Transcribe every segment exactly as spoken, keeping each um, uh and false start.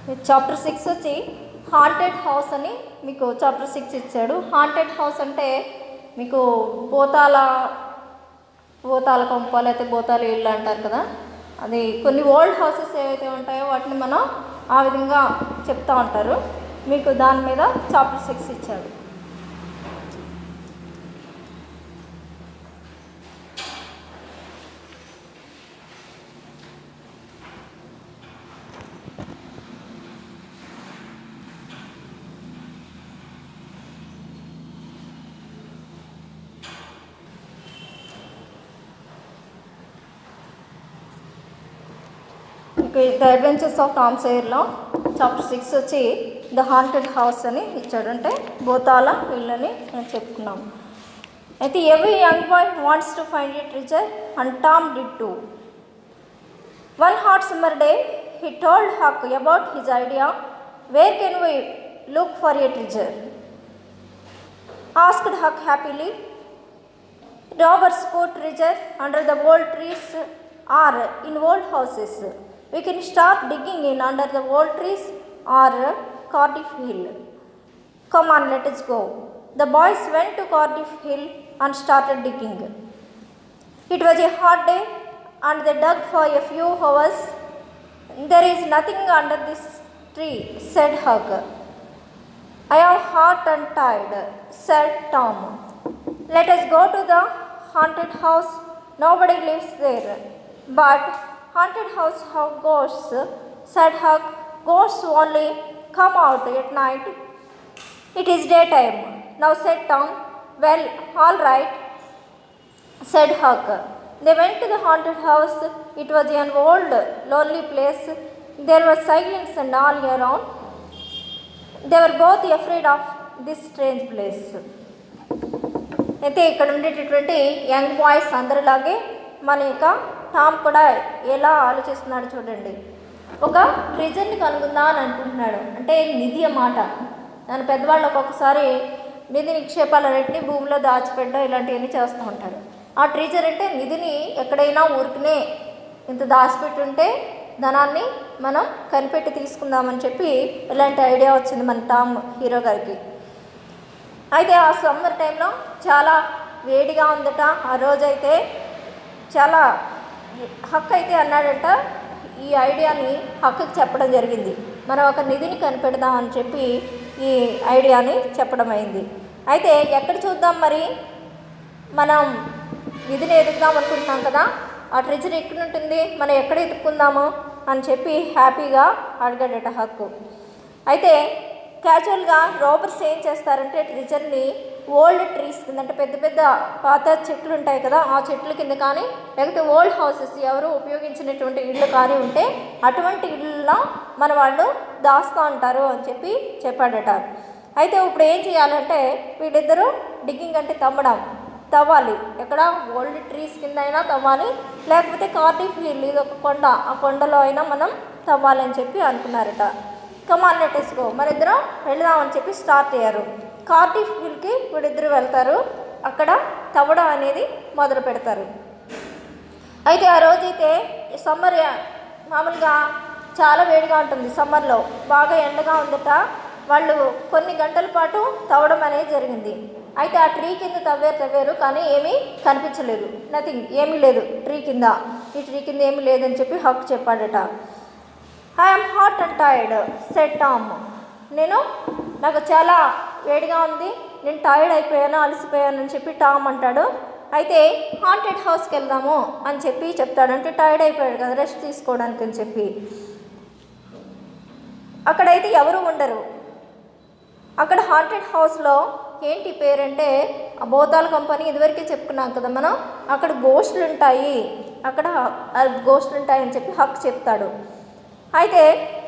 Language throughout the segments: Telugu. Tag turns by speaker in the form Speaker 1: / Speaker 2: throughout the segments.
Speaker 1: చాప్టర్ సిక్స్ వచ్చి హాంటెడ్ హౌస్ అని మీకు చాప్టర్ సిక్స్ ఇచ్చాడు. హాంటెడ్ హౌస్ అంటే మీకు భూతాల భూతాల కొంప లేకపోతే భూతాల ఇల్లు అంటారు కదా, అది కొన్ని ఓల్డ్ హౌసెస్ ఏవైతే ఉంటాయో వాటిని మనం ఆ విధంగా చెప్తూ ఉంటారు. మీకు దాని మీద చాప్టర్ సిక్స్ ఇచ్చాడు. ద అడ్వెంచర్స్ ఆఫ్ టామ్ సోయర్లో చాప్టర్ సిక్స్ వచ్చి ద హాంటెడ్ హౌస్ అని ఇచ్చాడు, అంటే భూతాల ఇల్లని నేను చెప్పుకున్నాము. అయితే every young boy wants to find a treasure and Tom did too. One hot summer day he told Huck about his idea where can we look for a treasure. Asked Huck happily. Robbers put treasure under the old trees or in old houses. We can start digging in under the old trees or Cardiff Hill. Come on, let us go. The boys went to Cardiff Hill and started digging. It was a hot day and they dug for a few hours. There is nothing under this tree, said Hug. I am hot and tired, said Tom. Let us go to the haunted house. Nobody lives there. But haunted house have ghosts, said Hug. Ghosts only come out at night. It is daytime now, said Tom. Well, all right, said Hug. They went to the haunted house. It was an old, lonely place. There was silence and all around. They were both afraid of this strange place. అయితే ఇక్కడ ఉండేటటువంటి యంగ్ బాయ్స్ అందరిలాగే మన యొక్క టామ్ కూడా ఎలా ఆలోచిస్తున్నాడు చూడండి. ఒక ట్రెజర్ని కనుగొందా అని అనుకుంటున్నాడు, అంటే నిధి అన్నమాట. దాని పెద్దవాళ్ళు ఒక్కొక్కసారి నిధి నిక్షేపాలన్నింటినీ భూమిలో దాచిపెట్టడం ఇలాంటివన్నీ చేస్తూ ఉంటారు. ఆ ట్రెజర్ అంటే నిధిని ఎక్కడైనా ఊరికనే ఇంత దాచిపెట్టి ఉంటే ధనాన్ని మనం కనిపెట్టి తీసుకుందామని చెప్పి ఇలాంటి ఐడియా వచ్చింది మన టామ్ హీరో గారికి. అయితే ఆ సమ్మర్ టైంలో చాలా వేడిగా ఉందట. ఆ రోజైతే చాలా హక్ అయితే అన్నాడట, ఈ ఐడియాని హక్కుకి చెప్పడం జరిగింది. మనం ఒక నిధిని కనిపెడదామని చెప్పి ఈ ఐడియాని చెప్పడం అయింది. అయితే ఎక్కడ చూద్దాం మరి, మనం నిధిని ఎదుగుదాం అనుకుంటున్నాం కదా, ఆ ట్రెజర్ ఎక్కడ ఉంటుంది, మనం ఎక్కడ ఎదుక్కుందాము అని చెప్పి హ్యాపీగా అడిగాడట హక్కు. అయితే క్యాజువల్గా రోబర్స్ ఏం చేస్తారంటే ట్రెజర్ని ఓల్డ్ ట్రీస్ కింద, అంటే పెద్ద పెద్ద పాత చెట్లు ఉంటాయి కదా, ఆ చెట్ల కింద కానీ లేకపోతే ఓల్డ్ హౌసెస్ ఎవరు ఉపయోగించినటువంటి ఇళ్ళు కానీ ఉంటే అటువంటి ఇళ్ళలో మన వాళ్ళు దాస్తూ ఉంటారు అని చెప్పి చెప్పాడట. అయితే ఇప్పుడు ఏం చేయాలంటే వీళ్ళిద్దరూ డిగ్గింగ్ అంటే తవ్వడం తవ్వాలి. ఎక్కడ ఓల్డ్ ట్రీస్ కింద అయినా తవ్వాలి, లేకపోతే కార్డిఫ్ హిల్ ఇది ఒక కొండ, ఆ కొండలో అయినా మనం తవ్వాలి అని చెప్పి అనుకున్నారట. కమాన్ లెట్ us go, మన ఇద్దరం వెళదామని చెప్పి స్టార్ట్ అయ్యారు. కార్డిఫ్ హిల్కి వీడిద్దరు వెళ్తారు. అక్కడ తవ్వడం అనేది మొదలు పెడతారు. అయితే ఆ రోజైతే సమ్మర్ మామూలుగా చాలా వేడిగా ఉంటుంది, సమ్మర్లో బాగా ఎండగా ఉందట. వాళ్ళు కొన్ని గంటల పాటు తవ్వడం అనేది జరిగింది. అయితే ఆ ట్రీ కింద తవ్వారు తవ్వారు కానీ ఏమీ కనిపించలేదు, నథింగ్, ఏమీ లేదు ట్రీ కింద. ఈ ట్రీ కింద ఏమీ లేదని చెప్పి హక్ చెప్పాడట. I'm hot and tired, said Tom. నేను నాకు చాలా వేడిగా ఉంది, నేను టైర్డ్ అయిపోయాను, అలసిపోయాను అని చెప్పి టామ్ అంటాడు. అయితే హాంటెడ్ హౌస్కి వెళ్దాము అని చెప్పి చెప్తాడు, అంటే టైర్డ్ అయిపోయాడు కదా రెస్ట్ తీసుకోవడానికి అని చెప్పి. అక్కడైతే ఎవరు ఉండరు. అక్కడ హాంటెడ్ హౌస్లో ఏంటి పేరంటే ఆ భూతాల కంపెనీ ఇదివరకే చెప్పుకున్నాం కదా మనం, అక్కడ గోస్టులు ఉంటాయి, అక్కడ గోస్టులు ఉంటాయి అని చెప్పి హక్ చెప్తాడు. అయితే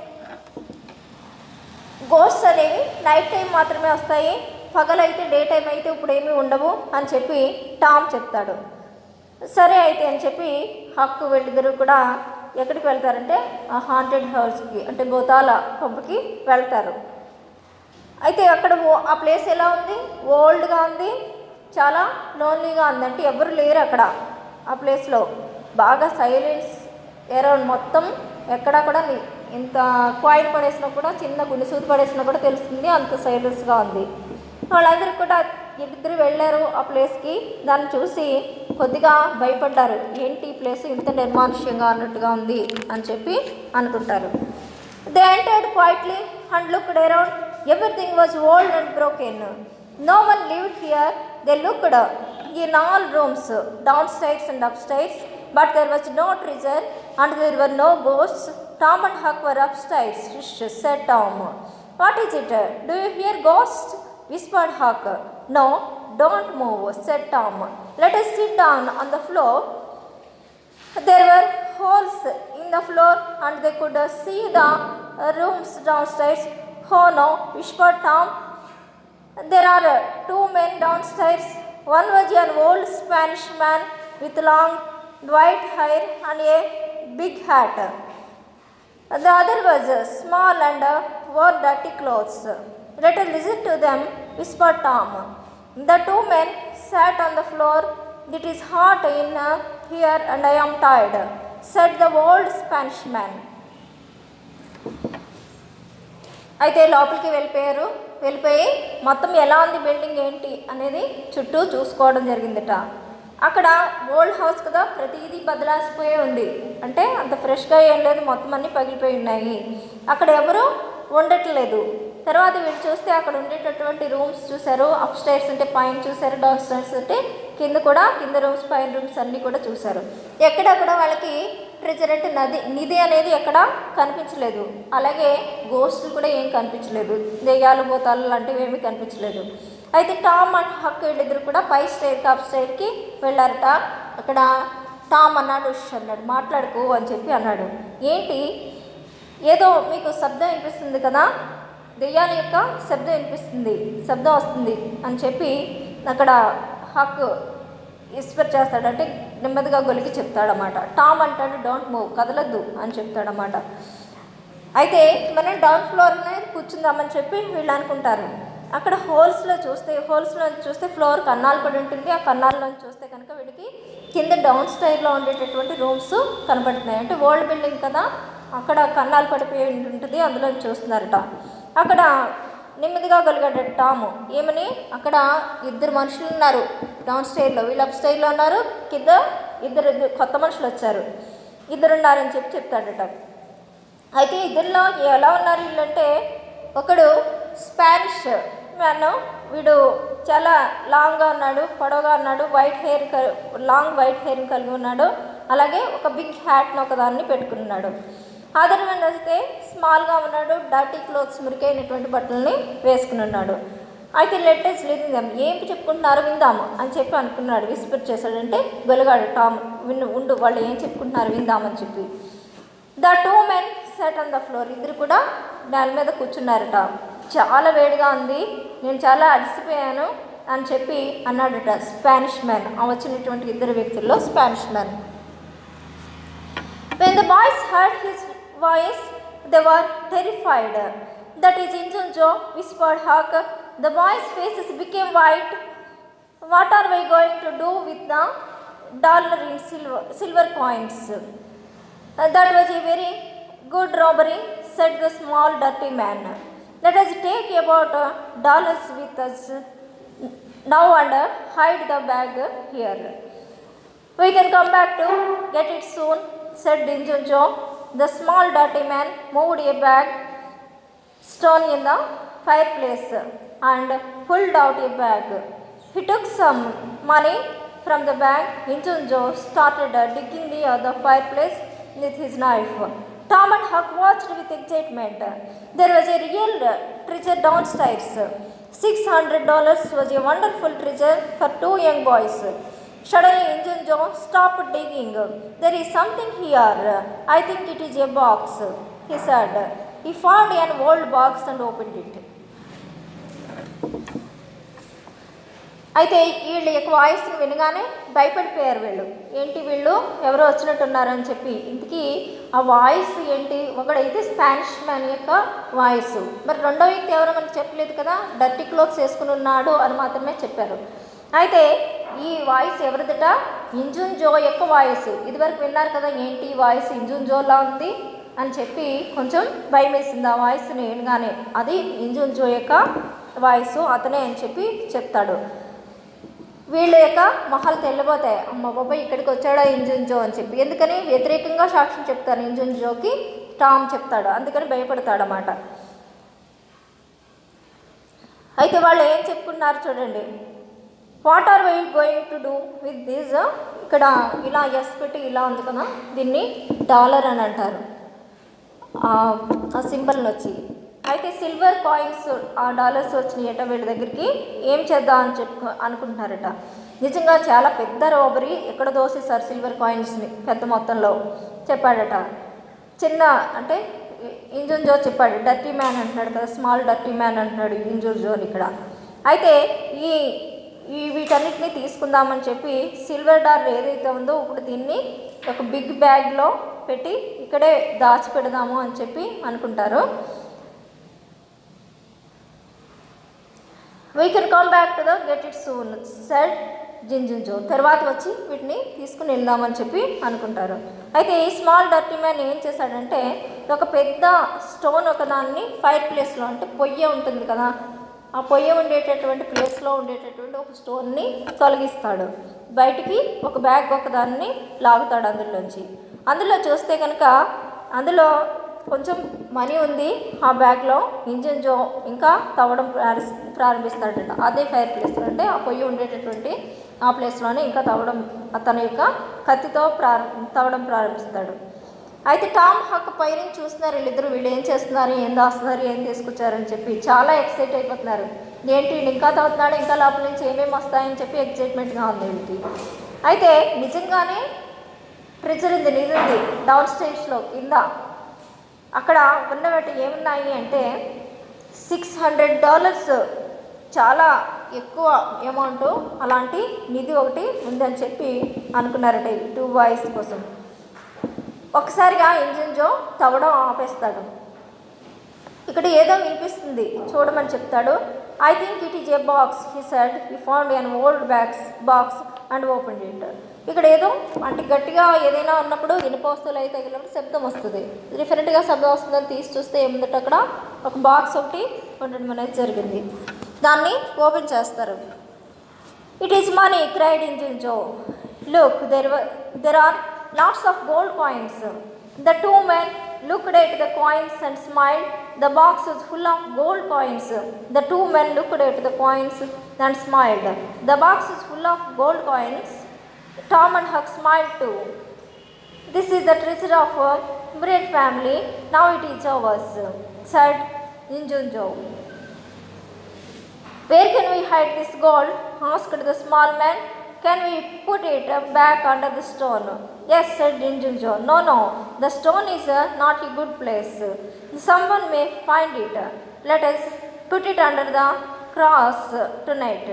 Speaker 1: గోస్ట్స్ అనేవి నైట్ టైం మాత్రమే వస్తాయి, పగలైతే డే టైం అయితే ఇప్పుడు ఏమీ ఉండవు అని చెప్పి టామ్ చెప్తాడు. సరే అయితే అని చెప్పి హక్కు వీళ్ళిద్దరూ కూడా ఎక్కడికి వెళ్తారంటే ఆ హాంటెడ్ హౌస్కి, అంటే భూతాల కొంపకి వెళ్తారు. అయితే అక్కడ ఆ ప్లేస్ ఎలా ఉంది, ఓల్డ్గా ఉంది, చాలా లోన్లీగా ఉంది, అంటే ఎవరు లేరు అక్కడ ఆ ప్లేస్లో. బాగా సైలెన్స్ అరౌండ్, మొత్తం ఎక్కడా కూడా ఇంత కాయిన్ పడేసినా కూడా, చిన్న గుండె సూది పడేసినా కూడా తెలుస్తుంది, అంత సైలెన్స్గా ఉంది. వాళ్ళందరూ కూడా ఇద్దరు వెళ్ళారు ఆ ప్లేస్కి. దాన్ని చూసి కొద్దిగా భయపడ్డారు, ఏంటి ఈ ప్లేస్ ఇంత నిర్మానుష్యంగా అన్నట్టుగా ఉంది అని చెప్పి అనుకుంటారు. They entered quietly and looked around. Everything was old and broken. No one lived here. They looked in all rooms, downstairs and upstairs, but there was no treasure and there were no ghosts. Tom and Huck were upstairs. Shush, said Tom. What is it? Do you hear ghosts? Whispered Huck. No, don't move, said Tom. Let us sit down on the floor. There were holes in the floor and they could see the rooms downstairs. Oh no, whispered Tom. There are two men downstairs. One was an old Spanish man with long white hair and a big hat. The other was small and wore dirty clothes. Let us listen to them, whispered Tom. The two men sat on the floor. It is hot in here and I am tired, said the old Spanish man. అయితే లోపలికి వెళ్ళిపోయారు. వెళ్ళిపోయి మొత్తం ఎలా ఉంది బిల్డింగ్ ఏంటి అనేది చుట్టూ చూసుకోవడం జరిగిందట. అక్కడ ఓల్డ్ హౌస్ కదా, ప్రతిదీ బదలాసిపోయే ఉంది. అంటే అంత ఫ్రెష్గా ఏం లేదు, మొత్తం అన్నీ పగిలిపోయి ఉన్నాయి. అక్కడ ఎవరు ఉండట్లేదు. తర్వాత వీళ్ళు చూస్తే అక్కడ ఉండేటటువంటి రూమ్స్ చూశారు. అప్ స్టైర్స్ అంటే పైన చూశారు, డౌన్ స్టైర్స్ అంటే కింద కూడా, కింద రూమ్స్ పైన రూమ్స్ అన్నీ కూడా చూశారు. ఎక్కడక్కడ వాళ్ళకి ట్రెజర్ అంటే నది నిధి అనేది ఎక్కడ కనిపించలేదు. అలాగే గోస్టులు కూడా ఏం కనిపించలేదు, దెయ్యాలు భూతాలు లాంటివి ఏమీ కనిపించలేదు. అయితే టామ్ అండ్ హక్ వీళ్ళిద్దరు కూడా పై స్టైర్కి అప్ స్టైర్కి వెళ్ళారట. అక్కడ టామ్ అన్నాడు, ఉష్ అన్నాడు, మాట్లాడుకో అని చెప్పి అన్నాడు. ఏంటి, ఏదో మీకు శబ్దం వినిపిస్తుంది కదా, దెయ్యాల యొక్క శబ్దం వినిపిస్తుంది, శబ్దం వస్తుంది అని చెప్పి అక్కడ హక్ విస్పర్ చేస్తాడు, అంటే నెమ్మదిగా గొలికి చెప్తాడనమాట. టామ్ అంటాడు, డోంట్ మూవ్, కదలద్దు అని చెప్తాడనమాట. అయితే మనం డౌన్ ఫ్లోర్ అనేది కూర్చుందామని చెప్పి వీళ్ళు అనుకుంటారు. అక్కడ హోల్స్లో చూస్తే హోల్స్లో చూస్తే ఫ్లోర్ కన్నాలు పడి ఉంటుంది. ఆ కన్నాల్లో చూస్తే కనుక వీడికి కింద డౌన్ స్టైర్లో ఉండేటటువంటి రూమ్స్ కనబడుతున్నాయి. అంటే ఓల్డ్ బిల్డింగ్ కదా, అక్కడ కన్నాలు పడిపోయి ఉంటుంది, అందులో చూస్తున్నారట. అక్కడ నెమ్మదిగా గలిగాడు టాము. ఏమని, అక్కడ ఇద్దరు మనుషులు ఉన్నారు డౌన్ స్టైర్లో, వీళ్ళు అప్ స్టైర్లో ఉన్నారు, కింద ఇద్దరు ఇద్దరు కొత్త మనుషులు వచ్చారు, ఇద్దరు ఉన్నారని చెప్పి చెప్తాడట. అయితే ఇద్దరిలో ఎలా ఉన్నారు వీళ్ళంటే, ఒకడు స్పానిష్ మ్యాన్, వీడు చాలా లాంగ్గా ఉన్నాడు, పొడవుగా ఉన్నాడు, వైట్ హెయిర్ లాంగ్ వైట్ హెయిర్ని కలిగి ఉన్నాడు. అలాగే ఒక బిగ్ హ్యాట్ని ఒకదాన్ని పెట్టుకున్నాడు. అదర్ వన్ వస్తే స్మాల్గా ఉన్నాడు, డర్టీ క్లోత్స్, మురికైనటువంటి బట్టలని వేసుకుని ఉన్నాడు. అయితే లెటర్స్ లిజన్, ఏం చెప్పుకుంటున్నారు విందాము అని చెప్పి అనుకున్నాడు. విస్పర్ చేశాడంటే గొలగాడు టామ్, విన్ను ఉండు వాళ్ళు ఏం చెప్పుకుంటున్నారు విందామని చెప్పి. The two men sat on the floor. ఇద్దరు కూడా నేల మీద కూర్చున్నారట. చాలా వేడిగా ఉంది, నేను చాలా అలసిపోయాను అని చెప్పి అన్నాడట స్పానిష్ మ్యాన్. ఆ వచ్చినటువంటి ఇద్దరు వ్యక్తుల్లో Spanish man. When the boys heard his voice, they were terrified. That is Injun Joe, whispered Huck. The boys' faces became white. What are we going to do with the dollar in silver, silver coins? Uh, that was a very good robbery, said the small dirty man. Let us take about uh, dollars with us now and uh, hide the bag here. We can come back to get it soon, said Injun Joe. The small dirty man moved a bag stone in the fireplace and pulled out a bag. He took some money from the bag. Injun Joe started uh, digging near the fireplace with his knife. Tom and Huck watched with excitement. There was a real uh, treasure downstairs. Six hundred dollars was a wonderful treasure for two young boys. Suddenly Injun Joe stopped digging. There is something here. I think it is a box, he said. He found an old box and opened it. అయితే వీళ్ళు యొక్క వాయిస్ని వినగానే భయపడిపోయారు. వీళ్ళు ఏంటి, వీళ్ళు ఎవరో వచ్చినట్టున్నారని చెప్పి. ఇంతకీ ఆ వాయిస్ ఏంటి, ఒకడైతే స్పానిష్ మ్యాన్ యొక్క వాయిస్, మరి రెండో వ్యక్తి ఎవరో మనకు చెప్పలేదు కదా, డర్టీ క్లోత్స్ వేసుకుని ఉన్నాడు అని మాత్రమే చెప్పారు. అయితే ఈ వాయిస్ ఎవరిదట, ఇంజున్ జో యొక్క వాయిస్. ఇదివరకు విన్నారు కదా, ఏంటి ఈ వాయిస్ ఇంజున్ జోలా ఉంది, అని చెప్పి కొంచెం భయం వేసింది ఆ వాయిస్ వినగానే. అది ఇంజుంజో యొక్క వాయిస్, అతనే అని చెప్పి చెప్తాడు. వీళ్ళ యొక్క మొహాలు తెల్లబోతాయి, అమ్మ బాబాయ్ ఇక్కడికి వచ్చాడా ఇంజుంజో అని చెప్పి. ఎందుకని వ్యతిరేకంగా సాక్ష్యం చెప్తారు ఇంజుంజోకి టామ్ చెప్తాడు, అందుకని భయపడతాడు అన్నమాట. అయితే వాళ్ళు ఏం చెప్పుకున్నారు చూడండి. What are we going to do with this, ఇక్కడ ఇలా ఎస్ పెట్టి ఇలా ఉంది కదా, దీన్ని డాలర్ అని అంటారు ఆ సింబల్ని వచ్చి. అయితే సిల్వర్ కాయిన్స్ ఆ డాలర్స్ వచ్చినాయట వీళ్ళ దగ్గరికి, ఏం చేద్దాం అని చెప్పు అనుకుంటున్నారట. నిజంగా చాలా పెద్ద రాబరీ, ఎక్కడ దోసేసారు సిల్వర్ కాయిన్స్ని పెద్ద మొత్తంలో చెప్పాడట. చిన్న అంటే ఇంజుంజో చెప్పాడు, డర్టీ మ్యాన్ అంటున్నాడు కదా, స్మాల్ డర్టీ మ్యాన్ అంటున్నాడు ఇంజుంజోని ఇక్కడ. అయితే ఈ ఈ వీటన్నిటిని తీసుకుందామని చెప్పి సిల్వర్ డాలర్ ఏదైతే ఉందో ఇప్పుడు దీన్ని ఒక బిగ్ బ్యాగ్లో పెట్టి ఇక్కడే దాచి పెడదాము అని చెప్పి అనుకుంటారు. We can come back to the get it soon said Injun Joe. తర్వాత వచ్చి వీటిని తీసుకుని వెళ్దామని చెప్పి అనుకుంటారు. అయితే ఈ స్మాల్ డర్టీ మ్యాన్ ఏం చేశాడంటే ఒక పెద్ద స్టోన్ ఒక దాన్ని ఫైర్ ప్లేస్లో, అంటే పొయ్యి ఉంటుంది కదా, ఆ పొయ్యి ఉండేటటువంటి ప్లేస్లో ఉండేటటువంటి ఒక స్టోన్ని తొలగిస్తాడు. బయటికి ఒక బ్యాగ్ ఒక దాన్ని లాగుతాడు అందులోంచి. అందులో చూస్తే కనుక అందులో కొంచెం మనీ ఉంది ఆ బ్యాగ్లో. ఇంజుంజో ఇంకా తవ్వడం ప్రారంభిస్తాడట అదే ఫైర్ ప్లేస్లో, అంటే ఆ పొయ్యి ఉండేటటువంటి ఆ ప్లేస్లోనే ఇంకా తవ్వడం, అతని యొక్క కత్తితో ప్రారంభ తవ్వడం ప్రారంభిస్తాడు. అయితే టామ్ హక్ పైన చూస్తున్నారు వీళ్ళిద్దరు, వీళ్ళు ఏం చేస్తున్నారు, ఏం దాస్తున్నారు, ఏం తీసుకొచ్చారని చెప్పి చాలా ఎక్సైట్ అయిపోతున్నారు. ఏంటి ఇంకా తవ్వుతున్నాడు, ఇంకా లోపల నుంచి ఏమేమి వస్తాయని చెప్పి ఎక్సైట్మెంట్గా ఉంది వీళ్ళకి. అయితే నిజంగానే ట్రెజర్ ఉంది, నిధి ఉంది డౌన్ స్టేజ్లో కింద. అక్కడ ఉన్నవాటి ఏమున్నాయి అంటే సిక్స్ హండ్రెడ్ డాలర్స్ చాలా ఎక్కువ అమౌంట్, అలాంటి నిధి ఒకటి ఉందని చెప్పి అనుకున్నారట ఈ టూ బాయ్స్ కోసం. ఒకసారిగా ఇంజుంజో తవ్వడం ఆపేస్తాడు. ఇక్కడ ఏదో వినిపిస్తుంది చూడమని చెప్తాడు. I think it is a box he said. He found an old bags box and open it. ఇక్కడ ఏదో అంటే గట్టిగా ఏదైనా ఉన్నప్పుడు ఇనుప వస్తువులు అయితే తగిలినప్పుడు శబ్దం వస్తుంది, డిఫరెంట్గా శబ్దం వస్తుందని తీసి చూస్తే ఏముందట అక్కడ ఒక బాక్స్ ఒకటి ఉండడం అనేది జరిగింది. దాన్ని ఓపెన్ చేస్తారు. It is money cried Injun Joe. Look there there are lots of gold coins. The two men looked at the coins and smiled. The box was full of gold coins. The two men looked at the coins and smiled. The box is full of gold coins. Tom and Huck smiled too. This is the treasure of a Murray family. Now it is ours, said Injunjo. Where can we hide this gold? Asked the small man. Can we put it back under the stone? Yes, said Injunjo. No, no, the stone is uh, not a good place. Someone may find it. Let us put it under the cross tonight.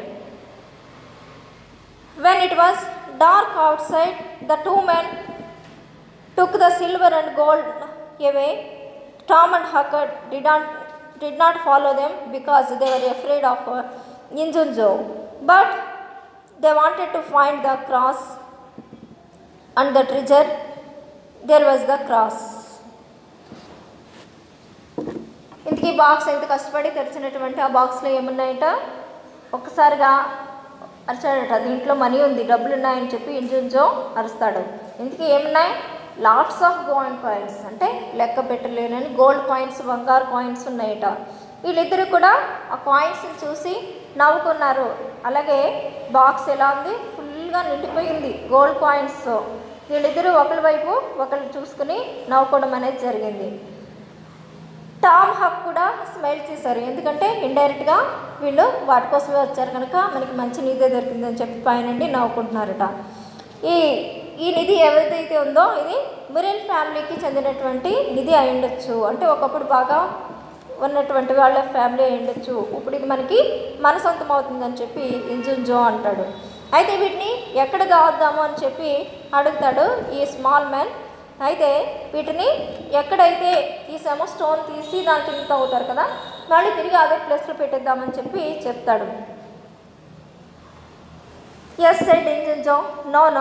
Speaker 1: When it was dark outside, the two men took the silver and gold away. Tom and Huck did not, did not follow them because they were afraid of uh, Injunjo. But they wanted to find the cross and the treasure. There was the cross. ఇంతకీ బాక్స్ ఎంత కష్టపడి తెరిచినటువంటి ఆ బాక్స్లో ఏమున్నాయట ఒక్కసారిగా అరిచాడట. దీంట్లో మనీ ఉంది, డబ్బులు ఉన్నాయని చెప్పి ఇంజుంజో అరుస్తాడు. ఇంతకీ ఏమున్నాయి? లాట్స్ ఆఫ్ గోల్డ్ కాయిన్స్, అంటే లెక్క పెట్టలేనని గోల్డ్ కాయిన్స్, బంగారు కాయిన్స్ ఉన్నాయట. వీళ్ళిద్దరూ కూడా ఆ కాయిన్స్ని చూసి నవ్వుకున్నారు. అలాగే బాక్స్ ఎలా ఉంది, ఫుల్గా నిండిపోయింది గోల్డ్ కాయిన్స్తో. వీళ్ళిద్దరూ ఒకరి వైపు ఒకరు చూసుకుని నవ్వుకోవడం అనేది జరిగింది. టామ్ హక్ కూడా స్మైల్ చేశారు, ఎందుకంటే ఇండైరెక్ట్గా వీళ్ళు వాటి కోసమే వచ్చారు కనుక మనకి మంచి నిధి దొరికిందని చెప్పి పైనుండి నవ్వుకుంటున్నారట. ఈ ఈ నిధి ఏదైతే ఉందో ఇది మురెల్ ఫ్యామిలీకి చెందినటువంటి నిధి అయి ఉండొచ్చు, అంటే ఒకప్పుడు బాగా ఉన్నటువంటి వాళ్ళ ఫ్యామిలీ అయి ఉండొచ్చు, ఇప్పుడు ఇది మనకి మన సొంతం అవుతుందని చెప్పి ఇంజుంజో అంటాడు. అయితే వీటిని ఎక్కడ దాద్దాము అని చెప్పి అడుగుతాడు ఈ స్మాల్ మ్యాన్. అయితే వీటిని ఎక్కడైతే తీసామో స్టోన్ తీసి దాంట్లో ఇంత అవుతారు కదా, మళ్ళీ తిరిగి అదే ప్లేస్లో పెట్టేద్దామని చెప్పి చెప్తాడు. Yes said Injun Joe. No no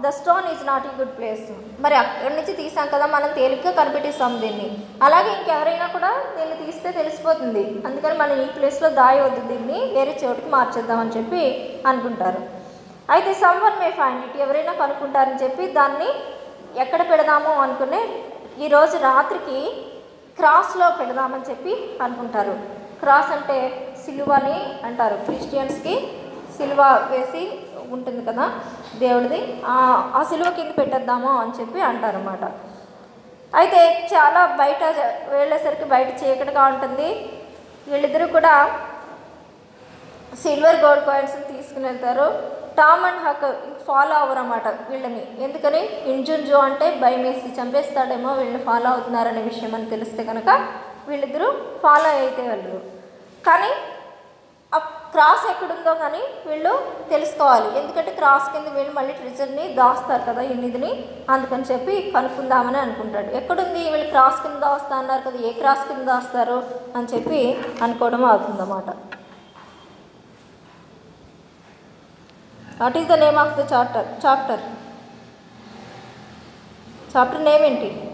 Speaker 1: the stone is not a good place. మరి అక్కడి నుంచి తీసాం కదా, మనం తేలిగ్గా కనిపెట్టిస్తాం దీన్ని. అలాగే ఇంకెవరైనా కూడా దీన్ని తీస్తే తెలిసిపోతుంది, అందుకని మనం ఈ ప్లేస్లో దాయవద్దు, దీన్ని వేరే చోటుకి మార్చేద్దామని చెప్పి అనుకుంటారు. అయితే సమ్వన్ మే ఫైండ్ ఇట్, ఎవరైనా కనుక్కుంటారని చెప్పి దాన్ని ఎక్కడ పెడదాము అనుకునే ఈరోజు రాత్రికి క్రాస్లో పెడదామని చెప్పి అనుకుంటారు. క్రాస్ అంటే సిలువని అంటారు, క్రిస్టియన్స్కి సిలువ వేసి ఉంటుంది కదా దేవుడిది, ఆ సిలువ కింద పెట్టేద్దాము అని చెప్పి అంటారు అన్నమాట. అయితే చాలా బయట వెళ్ళేసరికి బయట చీకటిగా ఉంటుంది. వీళ్ళిద్దరూ కూడా సిల్వర్ గోల్డ్ కాయిన్స్ని తీసుకుని వెళ్తారు. టామ్ అండ్ హక్ ఫాలో అవ్వరు అన్నమాట వీళ్ళని, ఎందుకని ఇంజుంజు అంటే భయం వేసి చంపేస్తాడేమో వీళ్ళని ఫాలో అవుతున్నారనే విషయం అని తెలిస్తే కనుక వీళ్ళిద్దరూ ఫాలో అయితే వెళ్ళరు. కానీ ఆ క్రాస్ ఎక్కడుందో కానీ వీళ్ళు తెలుసుకోవాలి, ఎందుకంటే క్రాస్ కింద వీళ్ళు మళ్ళీ ట్రెజర్ని దాస్తారు కదా ఈ నిధిని, అందుకని చెప్పి కనుక్కుందామని అనుకుంటాడు. ఎక్కడుంది వీళ్ళు క్రాస్ కింద దాస్తా అన్నారు కదా, ఏ క్రాస్ కింద దాస్తారు అని చెప్పి అనుకోవడం అవుతుందన్నమాట. What is the name of the chapter chapter chapter name ఏంటి?